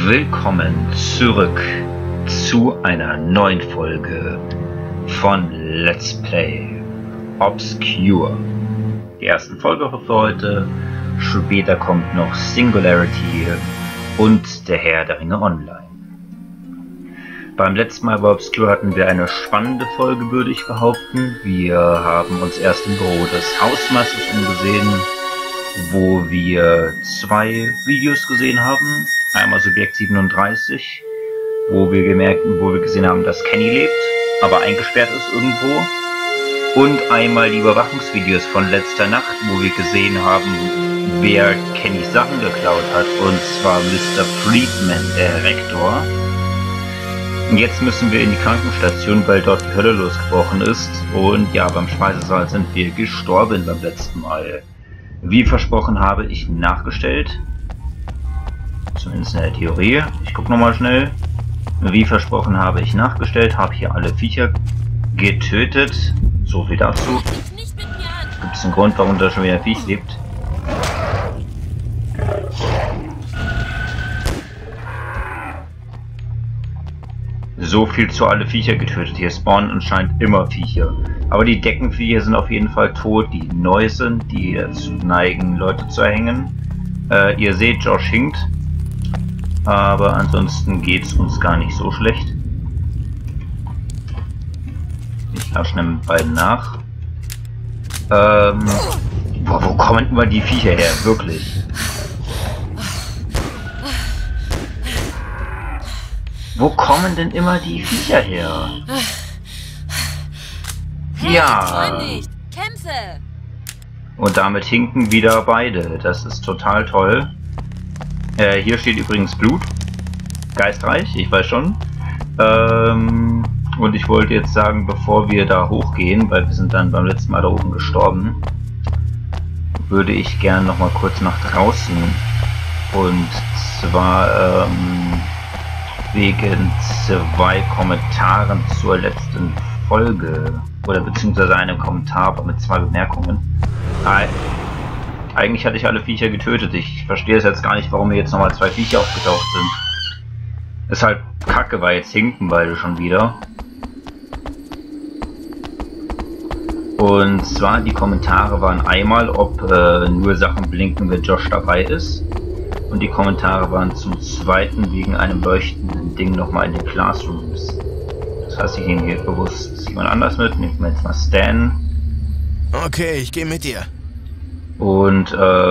Willkommen zurück zu einer neuen Folge von Let's Play Obscure. Die erste Folge für heute, später kommt noch Singularity und der Herr der Ringe Online. Beim letzten Mal bei Obscure hatten wir eine spannende Folge, würde ich behaupten. Wir haben uns erst im Büro des Hausmeisters umgesehen, wo wir zwei Videos gesehen haben. Einmal Subjekt 37, wo wir gesehen haben, dass Kenny lebt, aber eingesperrt ist irgendwo. Und einmal die Überwachungsvideos von letzter Nacht, wo wir gesehen haben, wer Kennys Sachen geklaut hat. Und zwar Mr. Friedman, der Rektor. Und jetzt müssen wir in die Krankenstation, weil dort die Hölle losgebrochen ist. Und ja, beim Speisesaal sind wir gestorben beim letzten Mal. Wie versprochen habe ich nachgestellt. Zumindest in der Theorie. Ich gucke nochmal schnell. Wie versprochen habe ich nachgestellt. Habe hier alle Viecher getötet. So viel dazu. Gibt es einen Grund, warum da schon wieder ein Viech lebt? So viel zu alle Viecher getötet. Hier spawnen anscheinend immer Viecher. Aber die Deckenviecher sind auf jeden Fall tot, die neu sind, die dazu neigen, Leute zu erhängen. Ihr seht, Josh hinkt. Aber ansonsten geht es uns gar nicht so schlecht. Ich lasse schnell mit beiden nach. Boah, wo kommen immer die Viecher her? Wirklich. Wo kommen denn immer die Viecher her? Ja. Kämpfe. Und damit hinken wieder beide. Das ist total toll. Hier steht übrigens Blut. Geistreich, ich weiß schon. Und ich wollte jetzt sagen, bevor wir da hochgehen, weil wir sind dann beim letzten Mal da oben gestorben, würde ich gerne noch mal kurz nach draußen. Und zwar wegen zwei Kommentaren zur letzten Folge. Oder beziehungsweise einem Kommentar mit zwei Bemerkungen. Eigentlich hatte ich alle Viecher getötet. Ich verstehe es jetzt gar nicht, warum hier jetzt nochmal zwei Viecher aufgetaucht sind. Ist halt kacke, weil jetzt hinken beide schon wieder. Und zwar die Kommentare waren einmal, ob nur Sachen blinken, wenn Josh dabei ist. Und die Kommentare waren zum zweiten wegen einem leuchtenden Ding nochmal in den Classrooms. Das heißt, ich nehme hier bewusst jemand anders mit. Nehmen wir jetzt mal Stan. Okay, ich gehe mit dir. Und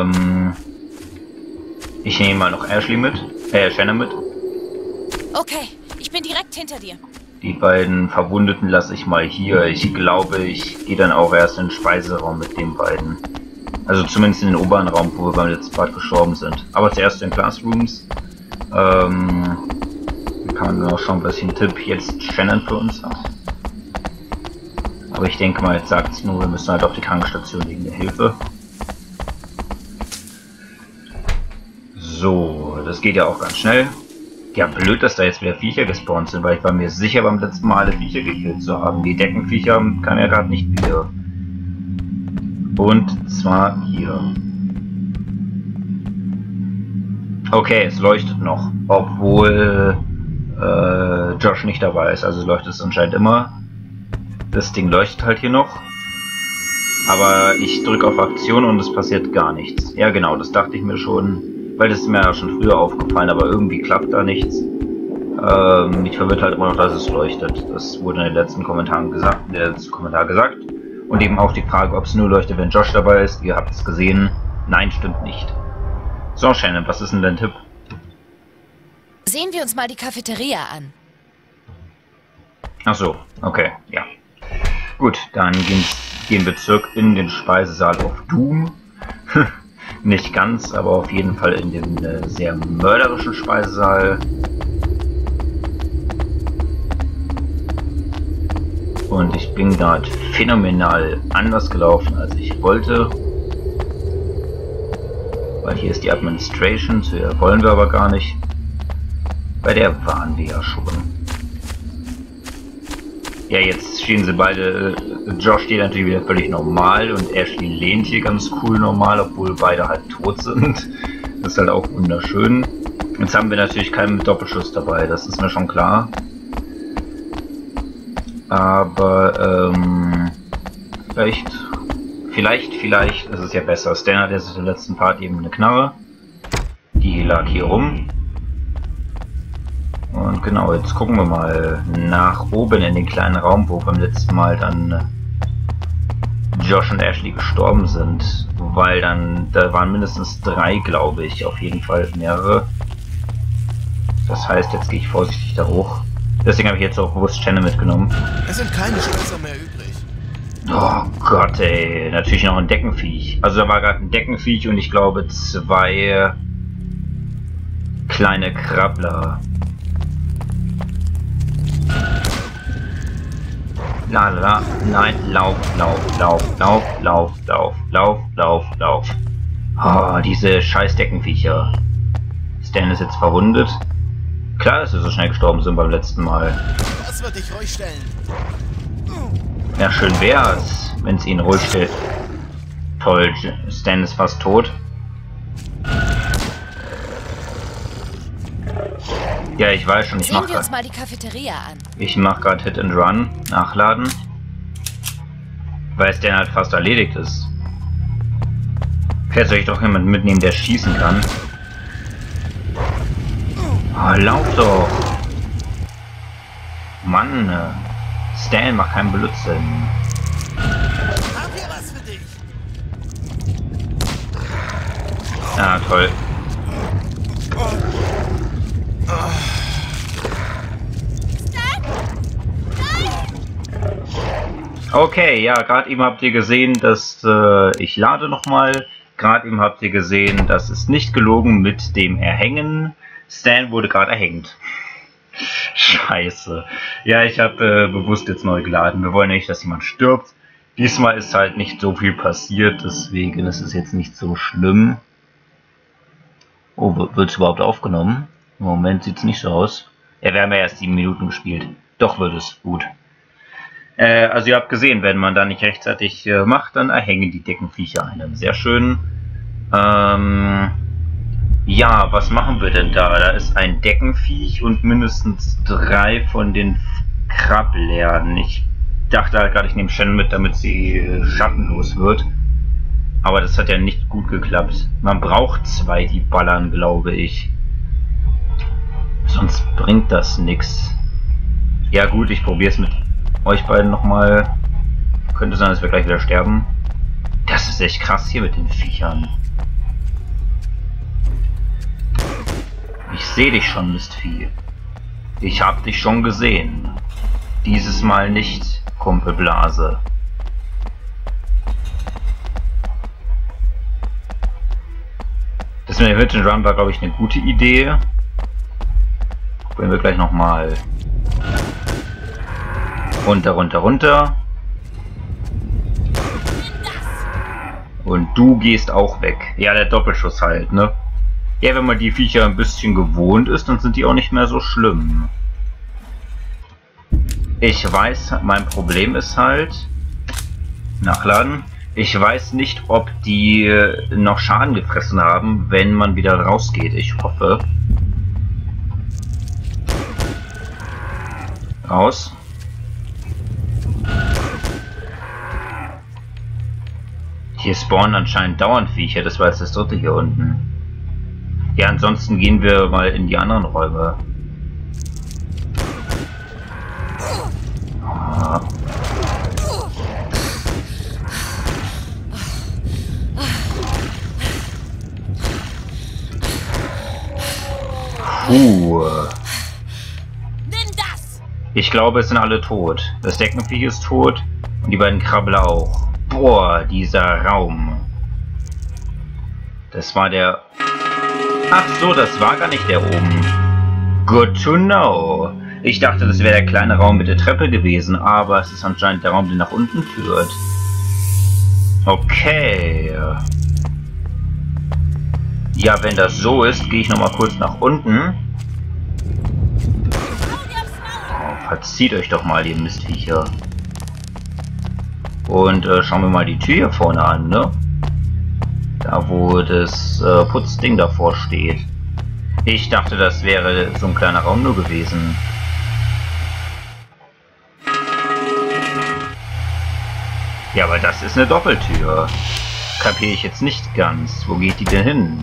ich nehme mal noch Ashley mit. Shannon mit. Okay, ich bin direkt hinter dir. Die beiden Verwundeten lasse ich mal hier. Ich glaube, ich gehe dann auch erst in den Speiseraum mit den beiden. Also zumindest in den oberen Raum, wo wir beim letzten Part gestorben sind. Aber zuerst in den Classrooms. Kann man auch schauen, was ein Tipp jetzt Shannon für uns hat. Aber ich denke mal, jetzt sagt es nur, wir müssen halt auf die Krankenstation wegen der Hilfe. So, das geht ja auch ganz schnell. Ja, blöd, dass da jetzt wieder Viecher gespawnt sind, weil ich war mir sicher, beim letzten Mal alle Viecher gekillt zu haben. Die Deckenviecher kann er gerade nicht wieder. Und zwar hier. Okay, es leuchtet noch, obwohl Josh nicht dabei ist. Also leuchtet es anscheinend immer. Das Ding leuchtet halt hier noch. Aber ich drücke auf Aktion und es passiert gar nichts. Ja genau, das dachte ich mir schon. Weil das ist mir ja schon früher aufgefallen, aber irgendwie klappt da nichts. Mich verwirrt halt immer noch, dass es leuchtet. Das wurde in den letzten Kommentaren gesagt, gesagt. Und eben auch die Frage, ob es nur leuchtet, wenn Josh dabei ist. Ihr habt es gesehen. Nein, stimmt nicht. So, Shannon, was ist denn dein Tipp? Sehen wir uns mal die Cafeteria an. Ach so, okay, ja. Gut, dann gehen wir zurück in den Speisesaal of Doom. Nicht ganz, aber auf jeden Fall in den sehr mörderischen Speisesaal. Und ich bin gerade phänomenal anders gelaufen, als ich wollte. Weil hier ist die Administration, zu der wollen wir aber gar nicht. Bei der waren wir ja schon. Ja, jetzt stehen sie beide, Josh steht natürlich wieder völlig normal und Ashley lehnt hier ganz cool normal, obwohl beide halt tot sind. Das ist halt auch wunderschön. Jetzt haben wir natürlich keinen Doppelschuss dabei, das ist mir schon klar. Aber, vielleicht ist es ja besser. Stan hat jetzt in der letzten Part eben eine Knarre. Die lag hier rum. Und genau, jetzt gucken wir mal nach oben in den kleinen Raum, wo beim letzten Mal dann Josh und Ashley gestorben sind. Weil dann, da waren mindestens 3, glaube ich, auf jeden Fall mehrere. Das heißt, jetzt gehe ich vorsichtig da hoch. Deswegen habe ich jetzt auch bewusst Shannon mitgenommen. Es sind keine Schlösser mehr übrig. Oh Gott, ey. Natürlich noch ein Deckenviech. Also da war gerade ein Deckenviech und ich glaube 2 kleine Krabbler. La la, nein, lauf. Oh, diese scheiß Deckenviecher. Stan ist jetzt verwundet. Klar, dass wir so schnell gestorben sind beim letzten Mal. Das wird dich ruhig stellen. Ja, schön wär's, wenn es ihn ruhig stellt. Toll, Stan ist fast tot. Ja, ich weiß schon, ich Sehen wir uns mal die Cafeteria an. Ich mach gerade Hit and Run, nachladen. Weil Stan halt fast erledigt ist. Vielleicht soll ich doch jemanden mitnehmen, der schießen kann. Oh, lauf doch! Mann! Stan, mach keinen Blödsinn. Hab hier was für dich. Ah, toll. Okay, ja, gerade eben habt ihr gesehen, dass ich lade nochmal. Gerade eben habt ihr gesehen, das ist nicht gelogen mit dem Erhängen. Stan wurde gerade erhängt. Scheiße. Ja, ich habe bewusst jetzt neu geladen. Wir wollen nicht, dass jemand stirbt. Diesmal ist halt nicht so viel passiert, deswegen ist es jetzt nicht so schlimm. Oh, wird es überhaupt aufgenommen? Im Moment sieht es nicht so aus. Ja, wir haben ja erst 7 Minuten gespielt. Doch wird es gut. Also ihr habt gesehen, wenn man da nicht rechtzeitig macht, dann erhängen die Deckenviecher einen. Sehr schön. Ja, was machen wir denn da? Da ist ein Deckenviech und mindestens 3 von den Krabblern. Ich dachte halt gerade, ich nehme Shannon mit, damit sie schattenlos wird. Aber das hat ja nicht gut geklappt. Man braucht 2, die ballern, glaube ich. Sonst bringt das nichts. Ja gut, ich probiere es mit euch beiden nochmal. Könnte sein, dass wir gleich wieder sterben. Das ist echt krass hier mit den Viechern. Ich sehe dich schon, Mistvieh. Ich hab dich schon gesehen. Dieses Mal nicht, Kumpel Blase. Das mit dem Hit and Run war, glaube ich, eine gute Idee. Probieren wir gleich nochmal. Runter. Und du gehst auch weg. Ja, der Doppelschuss halt, ne? Ja, wenn man die Viecher ein bisschen gewohnt ist, dann sind die auch nicht mehr so schlimm. Ich weiß, mein Problem ist halt... Nachladen. Ich weiß nicht, ob die noch Schaden gefressen haben, wenn man wieder rausgeht. Ich hoffe. Raus. Hier spawnen anscheinend dauernd Viecher. Das war jetzt das 3. hier unten. Ja, ansonsten gehen wir mal in die anderen Räume. Ah. Ich glaube, es sind alle tot. Das Deckenviech ist tot und die beiden Krabbler auch. Boah, dieser Raum. Das war der... Ach so, das war gar nicht der oben. Good to know. Ich dachte, das wäre der kleine Raum mit der Treppe gewesen, aber es ist anscheinend der Raum, der nach unten führt. Okay. Ja, wenn das so ist, gehe ich nochmal kurz nach unten. Oh, verzieht euch doch mal, ihr Mistviecher. Und schauen wir mal die Tür hier vorne an, ne? Da, wo das Putzding davor steht. Ich dachte, das wäre so ein kleiner Raum nur gewesen. Ja, aber das ist eine Doppeltür. Kapiere ich jetzt nicht ganz. Wo geht die denn hin?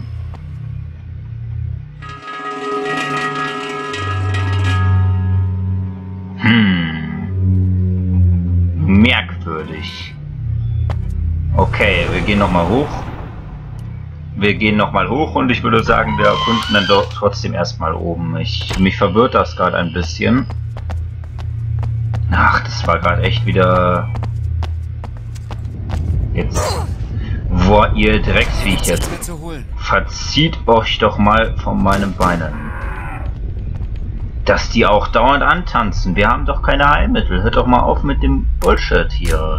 Merkwürdig. Okay, wir gehen nochmal hoch. Wir gehen nochmal hoch und ich würde sagen, wir erkunden dann doch trotzdem erstmal oben. Mich verwirrt das gerade ein bisschen. Ach, das war gerade echt wieder... Jetzt... Boah, ihr Drecksviecher. Verzieht euch doch mal von meinen Beinen. Dass die auch dauernd antanzen. Wir haben doch keine Heilmittel. Hört doch mal auf mit dem Bullshit hier.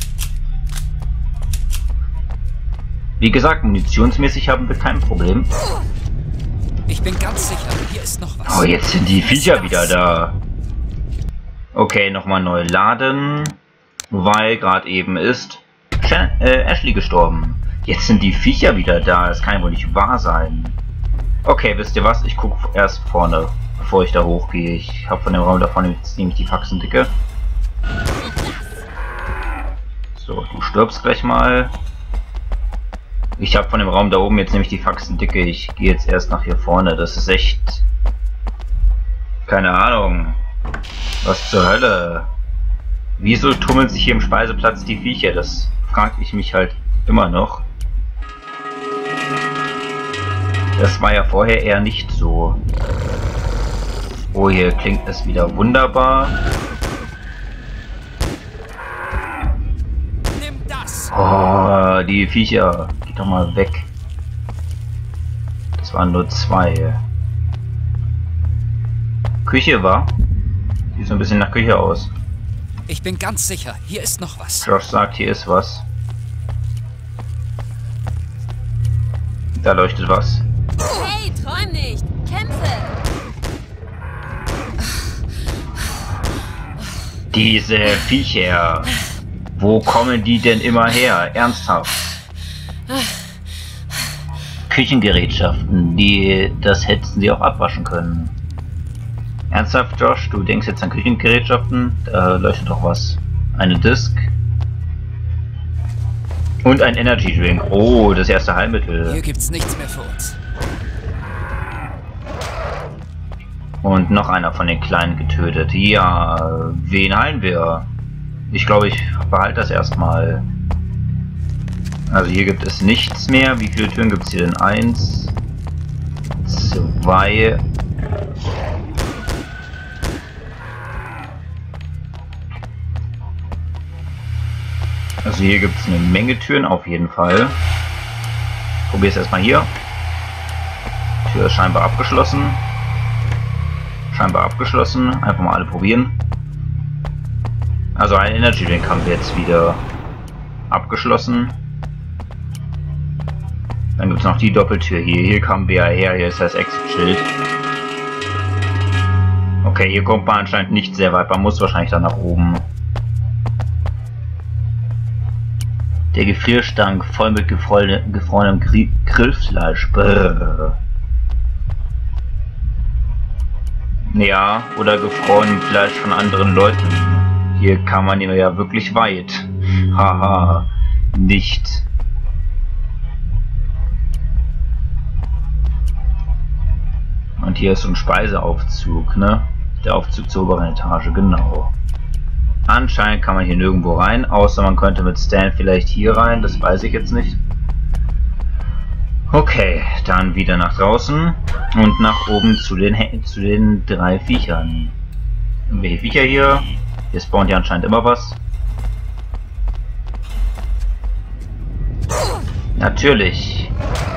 Wie gesagt, munitionsmäßig haben wir kein Problem. Ich bin ganz sicher, hier ist noch was. Oh, jetzt sind die Viecher wieder da. Okay, nochmal neu laden. Weil gerade eben ist Ashley gestorben. Jetzt sind die Viecher wieder da. Das kann wohl nicht wahr sein. Okay, wisst ihr was? Ich gucke erst vorne, bevor ich da hochgehe. Ich habe von dem Raum davon jetzt nämlich die Faxendicke. So, du stirbst gleich mal. Ich habe von dem Raum da oben jetzt nämlich die Faxendicke. Ich gehe jetzt erst nach hier vorne. Das ist echt... Keine Ahnung. Was zur Hölle? Wieso tummeln sich hier im Speiseplatz die Viecher? Das frage ich mich halt immer noch. Das war ja vorher eher nicht so. Oh, hier klingt es wieder wunderbar. Nimm das! Oh, die Viecher. Geht doch mal weg. Das waren nur 2. Küche war? Sieht so ein bisschen nach Küche aus. Ich bin ganz sicher, hier ist noch was. Josh sagt, hier ist was. Da leuchtet was. Hey, träum nicht! Kämpfe! Diese Viecher. Wo kommen die denn immer her? Ernsthaft. Küchengerätschaften, das hätten sie auch abwaschen können. Ernsthaft, Josh? Du denkst jetzt an Küchengerätschaften? Da leuchtet doch was. Eine Disk. Und ein Energy Drink. Oh, das erste Heilmittel. Hier gibt's nichts mehr für uns. Und noch einer von den Kleinen getötet. Ja, wen heilen wir? Ich glaube, ich behalte das erstmal. Also hier gibt es nichts mehr. Wie viele Türen gibt es hier denn? 1, 2. Also hier gibt es eine Menge Türen auf jeden Fall. Probier es erstmal hier. Tür ist scheinbar abgeschlossen. Scheinbar abgeschlossen. Einfach mal alle probieren. Also ein Energy Drink haben wir jetzt wieder abgeschlossen. Dann gibt es noch die Doppeltür hier. Hier kamen wir ja her. Hier ist das Exit-Schild. Okay, hier kommt man anscheinend nicht sehr weit. Man muss wahrscheinlich dann nach oben. Der Gefrierstank voll mit gefrorenem Grillfleisch. Brrr. Ja, oder gefrorenem Fleisch von anderen Leuten. Hier kann man ja wirklich weit. Haha, nicht. Und hier ist so ein Speiseaufzug, ne? Der Aufzug zur oberen Etage, genau. Anscheinend kann man hier nirgendwo rein, außer man könnte mit Stan vielleicht hier rein, das weiß ich jetzt nicht. Okay, dann wieder nach draußen und nach oben zu den 3 Viechern. Welche Viecher hier? Hier spawnt ja anscheinend immer was. Natürlich.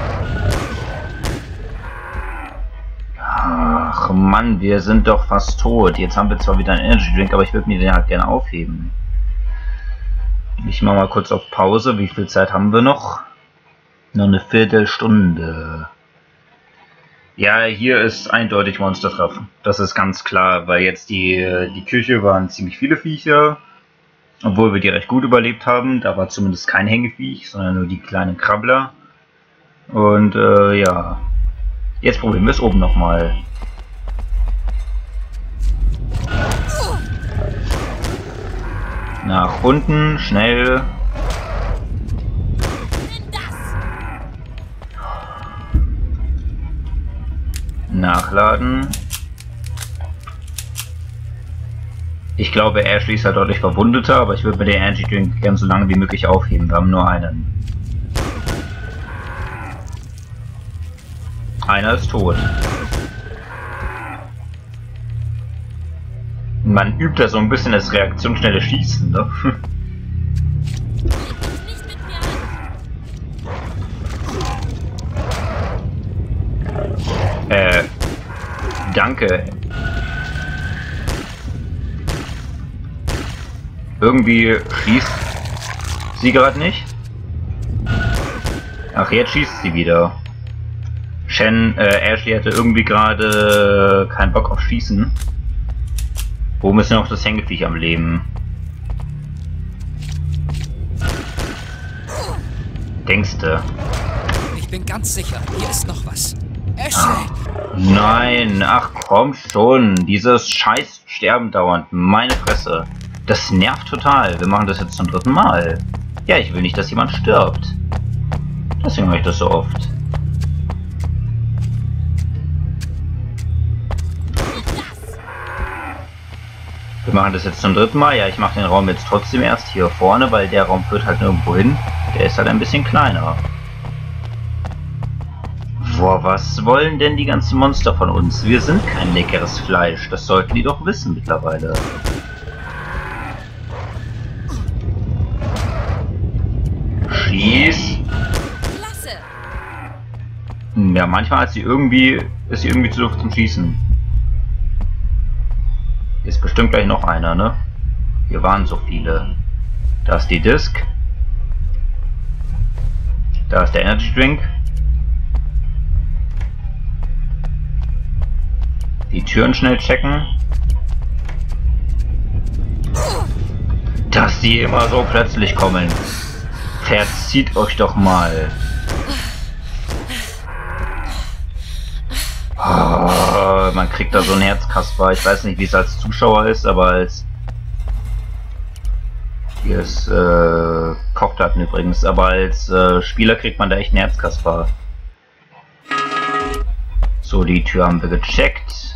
Ach Mann, wir sind doch fast tot. Jetzt haben wir zwar wieder einen Energy Drink, aber ich würde mir den halt gerne aufheben. Ich mache mal kurz auf Pause. Wie viel Zeit haben wir noch? Nur eine Viertelstunde. Ja, hier ist eindeutig Monstertreffen. Das ist ganz klar, weil jetzt die Küche waren ziemlich viele Viecher. Obwohl wir die recht gut überlebt haben. Da war zumindest kein Hängeviech, sondern nur die kleinen Krabbler. Und ja. Jetzt probieren wir es oben nochmal. Nach unten, schnell. Nachladen. Ich glaube, Ashley ist halt deutlich verwundeter, aber ich würde mir den Energy Drink gern so lange wie möglich aufheben. Wir haben nur einen. Einer ist tot. Man übt da so ein bisschen das reaktionsschnelle Schießen, ne? Danke. Irgendwie schießt sie gerade nicht. Ach, jetzt schießt sie wieder. Ashley hatte irgendwie gerade keinen Bock auf Schießen. Wo ist noch das Hängeviech am Leben? Denkste. Ich bin ganz sicher, hier ist noch was. Ashley! Nein, ach komm schon. Dieses scheiß Sterben dauernd. Meine Fresse. Das nervt total. Wir machen das jetzt zum 3. Mal. Ja, ich will nicht, dass jemand stirbt. Deswegen mache ich das so oft. Wir machen das jetzt zum 3. Mal. Ja, ich mache den Raum jetzt trotzdem erst hier vorne, weil der Raum führt halt nirgendwo hin. Der ist halt ein bisschen kleiner. Boah, was wollen denn die ganzen Monster von uns? Wir sind kein leckeres Fleisch. Das sollten die doch wissen mittlerweile. Schieß. Klasse. Ja, manchmal ist sie irgendwie zu doof zum Schießen. Ist bestimmt gleich noch einer, ne? Hier waren so viele. Da ist die Disc. Da ist der Energy Drink. Die Türen schnell checken. Dass die immer so plötzlich kommen. Verzieht euch doch mal. Oh, man kriegt da so ein Herzkasper. Ich weiß nicht, wie es als Zuschauer ist, aber als... Hier ist Kochdaten übrigens, aber als Spieler kriegt man da echt ein Herzkasper. So, die Tür haben wir gecheckt.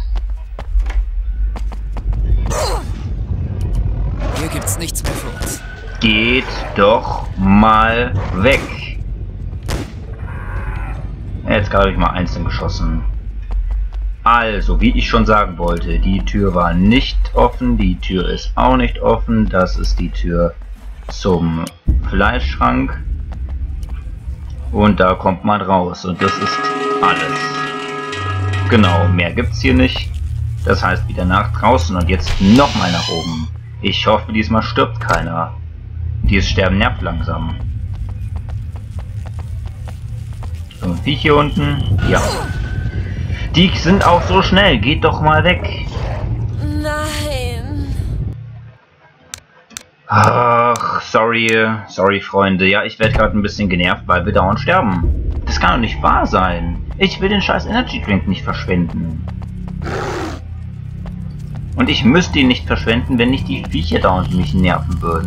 Hier gibt's nichts mehr für uns. Geht doch mal weg. Jetzt gerade habe ich mal einzeln geschossen. Also, wie ich schon sagen wollte, die Tür war nicht offen, die Tür ist auch nicht offen. Das ist die Tür zum Fleischschrank. Und da kommt man raus und das ist alles. Genau, mehr gibt's hier nicht. Das heißt wieder nach draußen und jetzt nochmal nach oben. Ich hoffe, diesmal stirbt keiner. Dieses Sterben nervt langsam. So ein Viech hier unten. Ja. Die sind auch so schnell. Geht doch mal weg. Nein. Ach, sorry Freunde. Ja, ich werde gerade ein bisschen genervt, weil wir dauernd sterben. Das kann doch nicht wahr sein. Ich will den scheiß Energy Drink nicht verschwenden. Und ich müsste ihn nicht verschwenden, wenn nicht die Viecher dauernd mich nerven würden.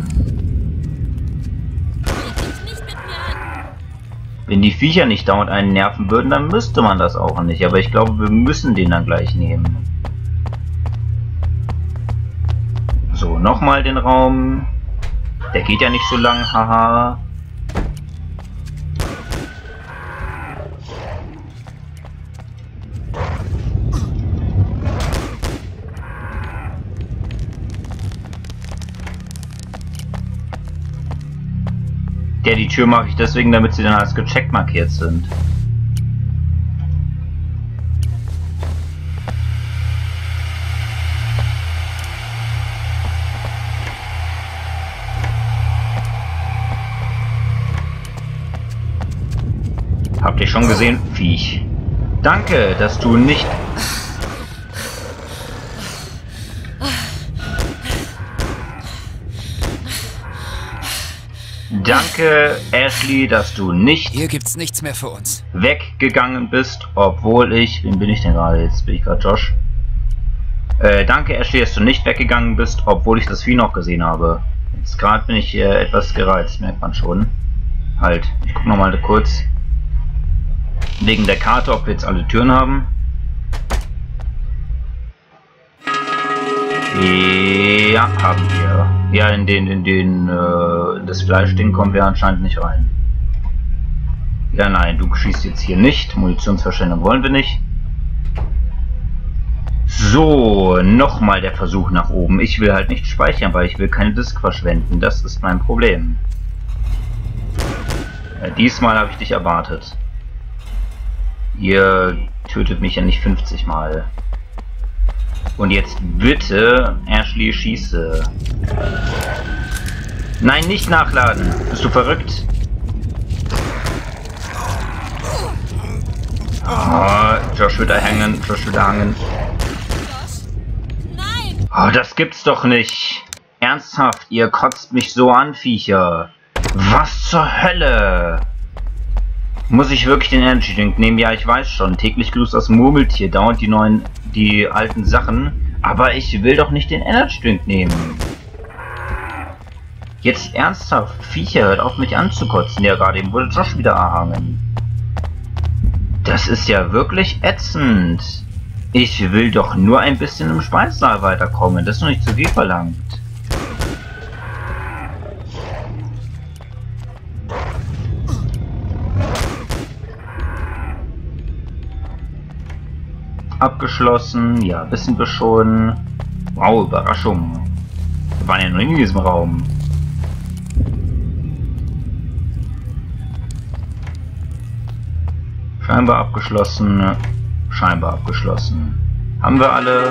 Wenn die Viecher nicht dauernd einen nerven würden, dann müsste man das auch nicht. Aber ich glaube, wir müssen den dann gleich nehmen. So, nochmal den Raum. Der geht ja nicht so lang, haha. Ja, die Tür mache ich deswegen, damit sie dann als gecheckt markiert sind. Habt ihr schon gesehen, Viech? Danke, dass du nicht... Danke, Ashley, dass du nicht Hier gibt's nichts mehr für uns. weggegangen bist, obwohl ich... Wen bin ich denn gerade? Jetzt bin ich gerade Josh. Danke, Ashley, dass du nicht weggegangen bist, obwohl ich das Vieh noch gesehen habe. Jetzt gerade bin ich etwas gereizt, merkt man schon. Halt, ich gucke nochmal kurz. Wegen der Karte, ob wir jetzt alle Türen haben. Ja, haben wir. Ja, in das Fleischding kommen wir anscheinend nicht rein. Ja, nein, du schießt jetzt hier nicht. Munitionsverschwendung wollen wir nicht. So, nochmal der Versuch nach oben. Ich will halt nicht speichern, weil ich will keine Disk verschwenden. Das ist mein Problem. Ja, diesmal habe ich dich erwartet. Ihr tötet mich ja nicht 50 Mal. Und jetzt bitte, Ashley, schieße. Nein, nicht nachladen. Bist du verrückt? Oh, Josh wird hängen. Josh wird hangen. Nein! Oh, das gibt's doch nicht. Ernsthaft, ihr kotzt mich so an, Viecher. Was zur Hölle? Muss ich wirklich den Energy Drink nehmen? Ja, ich weiß schon. Täglich grüßt das Murmeltier, dauernd die alten Sachen. Aber ich will doch nicht den Energy Drink nehmen. Jetzt ernsthaft, Viecher, hört auf mich anzukotzen. Ja, gerade eben wurde Josh wieder erhangen. Das ist ja wirklich ätzend. Ich will doch nur ein bisschen im Speissaal weiterkommen. Das ist noch nicht zu viel verlangt. Abgeschlossen. Ja, wissen wir schon. Wow, Überraschung. Wir waren ja noch in diesem Raum. Scheinbar abgeschlossen. Scheinbar abgeschlossen. Haben wir alle?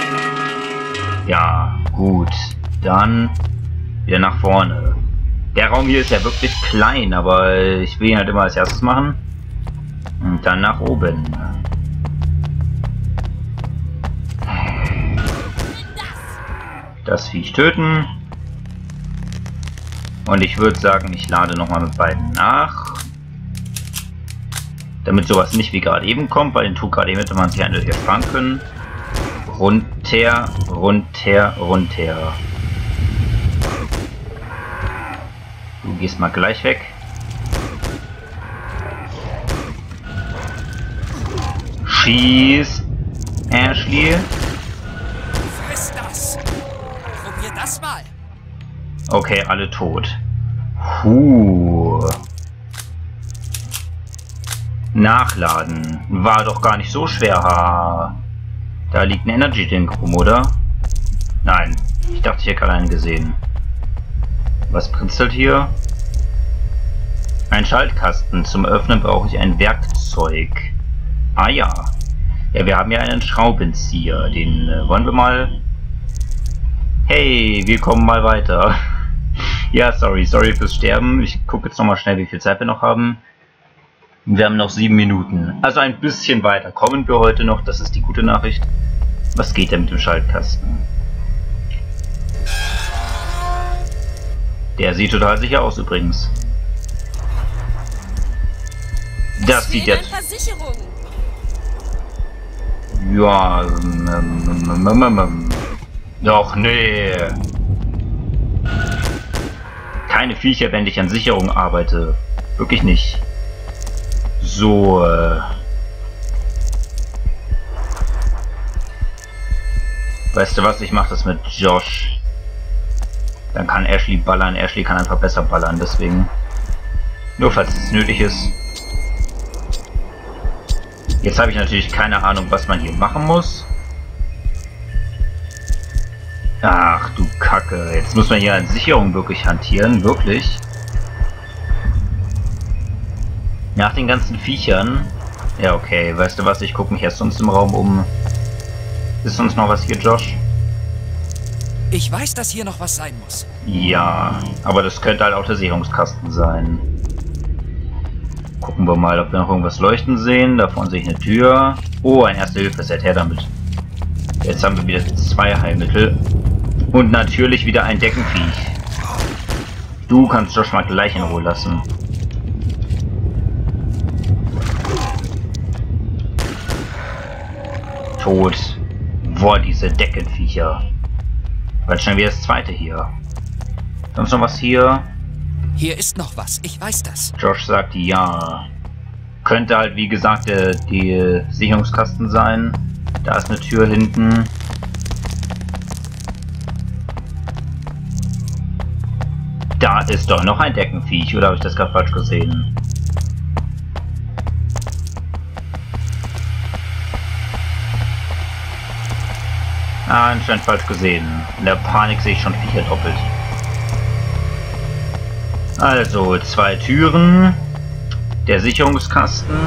Ja, gut. Dann wieder nach vorne. Der Raum hier ist ja wirklich klein, aber ich will ihn halt immer als erstes machen. Und dann nach oben. Das Viech töten. Und ich würde sagen, ich lade nochmal mit beiden nach. Damit sowas nicht wie gerade eben kommt, weil den Tuch gerade eben hätte man sich hier sparen können. Runter, runter, runter. Du gehst mal gleich weg. Schieß, Ashley. Friss das! Probier das mal! Okay, alle tot. Nachladen. War doch gar nicht so schwer. Ha. Da liegt ein Energy Drink rum, oder? Nein. Ich dachte, ich hätte gerade einen gesehen. Was prinzelt hier? Ein Schaltkasten. Zum Öffnen brauche ich ein Werkzeug. Ah ja. Ja, wir haben ja einen Schraubenzieher. Den wollen wir mal... Hey, wir kommen mal weiter. Ja, sorry fürs Sterben. Ich gucke jetzt nochmal schnell, wie viel Zeit wir noch haben. Wir haben noch 7 Minuten. Also ein bisschen weiter kommen wir heute noch. Das ist die gute Nachricht. Was geht denn mit dem Schaltkasten? Der sieht total sicher aus übrigens. Das sieht jetzt... Ja, doch, nee. Keine Viecher, wenn ich an Sicherung arbeite. Wirklich nicht. So, weißt du was, ich mache das mit Josh. Dann kann Ashley ballern. Ashley kann einfach besser ballern, deswegen. Nur falls es nötig ist. Jetzt habe ich natürlich keine Ahnung, was man hier machen muss. Ach du Kacke, jetzt muss man hier an Sicherung wirklich hantieren, wirklich. Nach den ganzen Viechern. Ja, okay, weißt du was, ich gucke mich erst sonst im Raum um. Ist sonst noch was hier, Josh? Ich weiß, dass hier noch was sein muss. Ja, aber das könnte halt auch der Sicherungskasten sein. Gucken wir mal, ob wir noch irgendwas leuchten sehen. Da vorne sehe ich eine Tür. Oh, ein Erste-Hilfe-Set, her damit. Jetzt haben wir wieder 2 Heilmittel. Und natürlich wieder ein Deckenviech. Du kannst Josh mal gleich in Ruhe lassen. Tot. Boah, diese Deckenviecher. Weil schon wieder das zweite hier. Sonst noch was hier? Hier ist noch was, ich weiß das. Josh sagt ja. Könnte halt, wie gesagt, die Sicherungskasten sein. Da ist eine Tür hinten. Da ist doch noch ein Deckenviech, oder habe ich das gerade falsch gesehen? Ah, anscheinend falsch gesehen. In der Panik sehe ich schon Viecher doppelt. Also, 2 Türen, der Sicherungskasten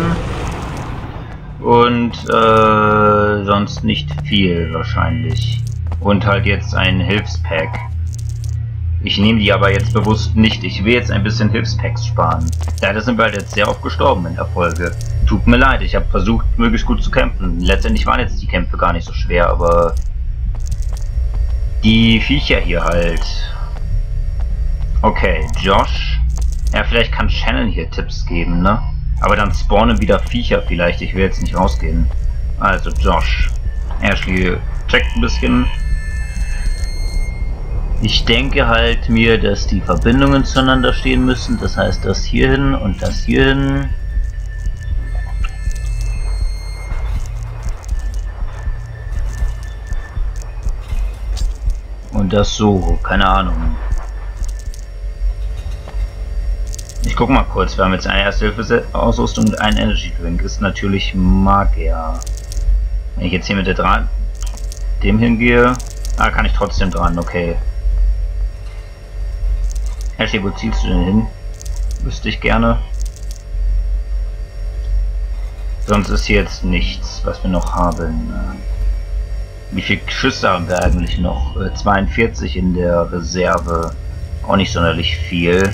und sonst nicht viel wahrscheinlich. Und halt jetzt ein Hilfspack. Ich nehme die aber jetzt bewusst nicht. Ich will jetzt ein bisschen Hilfspacks sparen. Leider sind wir halt jetzt sehr oft gestorben in der Folge. Tut mir leid, ich habe versucht, möglichst gut zu kämpfen. Letztendlich waren jetzt die Kämpfe gar nicht so schwer, aber die Viecher hier halt. Okay, Josh. Ja, vielleicht kann Shannon hier Tipps geben, ne? Aber dann spawnen wieder Viecher vielleicht. Ich will jetzt nicht rausgehen. Also Josh. Ashley checkt ein bisschen. Ich denke halt mir, dass die Verbindungen zueinander stehen müssen. Das heißt, das hierhin und das hierhin. Und das so. Keine Ahnung. Ich guck mal kurz. Wir haben jetzt eine Erste-Hilfe-Ausrüstung und einen Energy Drink. Ist natürlich Magier. Wenn ich jetzt hier mit der dem hingehe. Ah, kann ich trotzdem dran. Okay. Ashley, wo ziehst du denn hin? Wüsste ich gerne. Sonst ist hier jetzt nichts, was wir noch haben. Wie viele Schüsse haben wir eigentlich noch? 42 in der Reserve. Auch nicht sonderlich viel.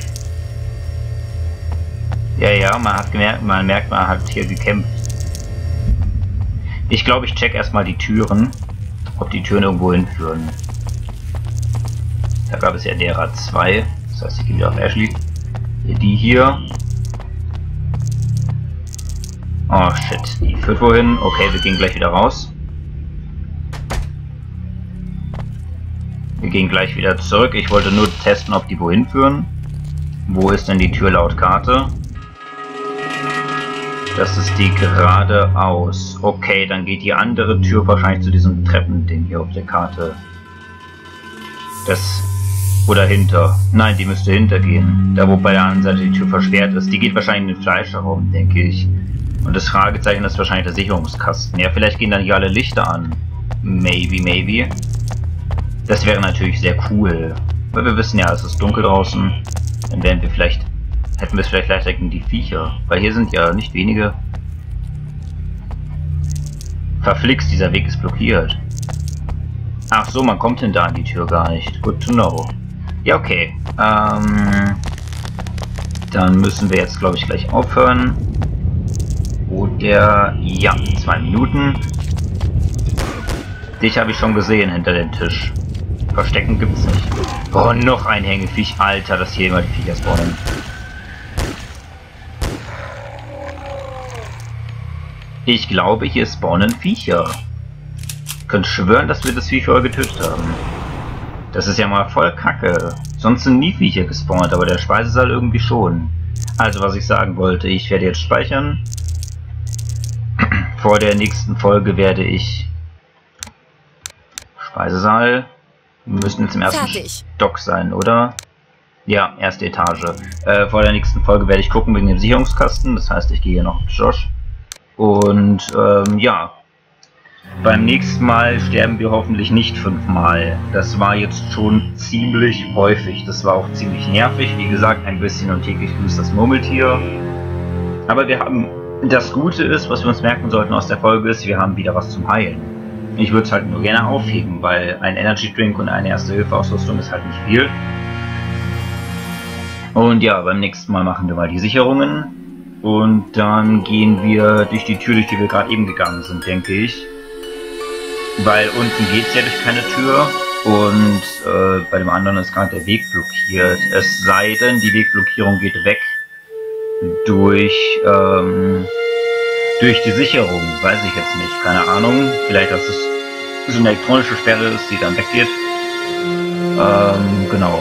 Ja, man hat gemerkt, man hat hier gekämpft. Ich glaube, ich check erstmal die Türen. Ob die Türen irgendwo hinführen. Da gab es ja derer 2. Das heißt, ich gehe wieder auf Ashley. Die hier. Oh shit, die führt wohin? Okay, wir gehen gleich wieder raus. Wir gehen gleich wieder zurück. Ich wollte nur testen, ob die wohin führen. Wo ist denn die Tür laut Karte? Das ist die geradeaus. Okay, dann geht die andere Tür wahrscheinlich zu diesem Treppending hier auf der Karte. Das... Oder hinter. Nein, die müsste hintergehen. Da wo bei der anderen Seite die Tür versperrt ist. Die geht wahrscheinlich in den Fleischerraum, denke ich. Und das Fragezeichen ist wahrscheinlich der Sicherungskasten. Ja, vielleicht gehen dann hier alle Lichter an. Maybe. Das wäre natürlich sehr cool. Weil wir wissen ja, es ist dunkel draußen. Dann hätten wir es vielleicht leichter gegen die Viecher. Weil hier sind ja nicht wenige. Verflixt, dieser Weg ist blockiert. Ach so, man kommt hinter an die Tür gar nicht. Good to know. Ja, okay. Dann müssen wir jetzt, glaube ich, gleich aufhören. Oder... Ja, 2 Minuten. Dich habe ich schon gesehen hinter dem Tisch. Verstecken gibt's nicht. Oh, noch ein Hängeviech. Alter, dass hier immer die Viecher spawnen. Ich glaube, hier spawnen Viecher. Ich könnte schwören, dass wir das Viech vorher getötet haben. Das ist ja mal voll kacke. Sonst sind nie Viecher gespawnt, aber der Speisesaal irgendwie schon. Also, was ich sagen wollte, ich werde jetzt speichern. Vor der nächsten Folge werde ich... Speisesaal. Wir müssen jetzt im ersten Stock sein, oder? Ja, erste Etage. Vor der nächsten Folge werde ich gucken wegen dem Sicherungskasten. Das heißt, ich gehe hier noch mit Josh. Und, ja. Beim nächsten Mal sterben wir hoffentlich nicht 5-mal. Das war jetzt schon ziemlich häufig. Das war auch ziemlich nervig. Wie gesagt, ein bisschen und täglich grüßt das Murmeltier. Aber wir haben... Das Gute ist, was wir uns merken sollten aus der Folge ist, wir haben wieder was zum Heilen. Ich würde es halt nur gerne aufheben, weil ein Energy Drink und eine Erste-Hilfe-Ausrüstung ist halt nicht viel. Und ja, beim nächsten Mal machen wir mal die Sicherungen. Und dann gehen wir durch die Tür, durch die wir gerade eben gegangen sind, denke ich. Weil unten geht es ja durch keine Tür. Und bei dem anderen ist gerade der Weg blockiert. Es sei denn, die Wegblockierung geht weg durch die Sicherung. Weiß ich jetzt nicht. Keine Ahnung. Vielleicht, dass es so eine elektronische Sperre ist, die dann weggeht. Genau.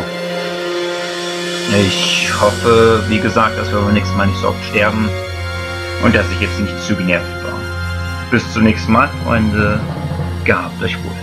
Ich hoffe, wie gesagt, dass wir beim nächsten Mal nicht so oft sterben und dass ich jetzt nicht zu genervt war. Bis zum nächsten Mal, Freunde. Gehabt euch wohl.